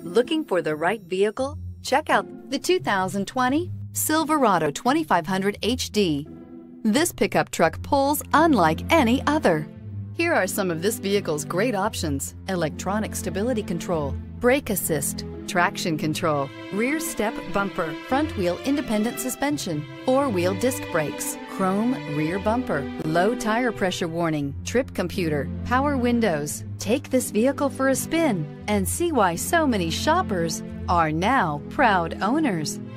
Looking for the right vehicle? Check out the 2020 Silverado 2500HD. This pickup truck pulls unlike any other. Here are some of this vehicle's great options: electronic stability control, brake assist, traction control, rear step bumper, front wheel independent suspension, four-wheel disc brakes, chrome rear bumper, low tire pressure warning, trip computer, power windows. Take this vehicle for a spin and see why so many shoppers are now proud owners.